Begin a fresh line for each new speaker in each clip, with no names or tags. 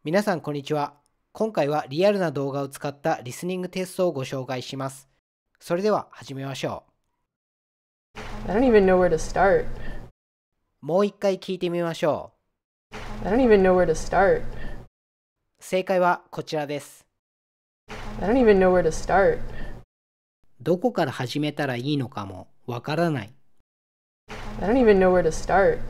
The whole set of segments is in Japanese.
皆さんこんにちは。今回はリアルな動画を使ったリスニングテストをご紹介します。それでは始めましょ
I don't even know where to start.
う。もう一回聞いてみましょう。
I don't even know where to start.
正解はこちらです。
I don't even know where to start.
どこから始めたらいいのかもわからない。
I don't even know where to start.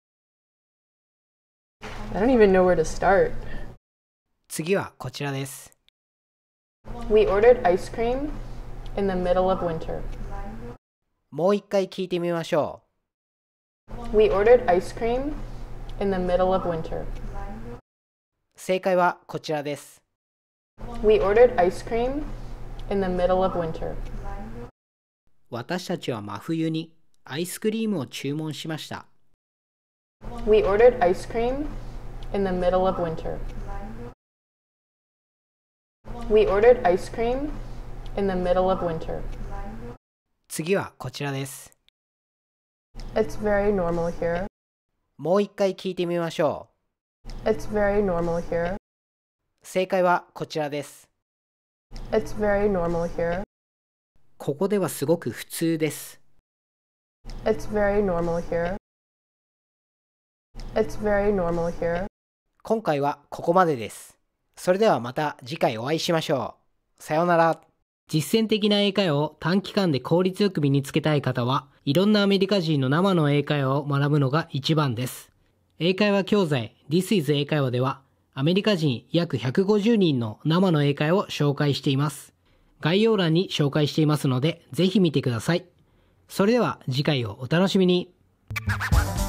I don't even know where to start.
次はこちらです。
We ordered ice cream in the middle of winter.
もう一回聞いてみましょ
We ordered ice cream in the middle of winter.
う。正解はこちらです。
We ordered ice cream in the middle of winter.
私たちは真冬にアイスクリームを注文しました。
We ordered ice cream in the middle of winter. We ordered ice cream in the middle of winter.
次はこちらです。
It's very normal here.
もう一回聞いてみましょ
It's very normal here.
う。正解はこちらです。
It's very normal here.
ここではすごく普通です。
It's very normal here. It's very normal here.
今回はここまでです。それではまた次回お会いしましょう。さようなら。実践的な英会話を短期間で効率よく身につけたい方は、いろんなアメリカ人の生の英会話を学ぶのが一番です。英会話教材 This is 英会話では、アメリカ人約150人の生の英会話を紹介しています。概要欄に紹介していますので、ぜひ見てください。それでは次回をお楽しみに。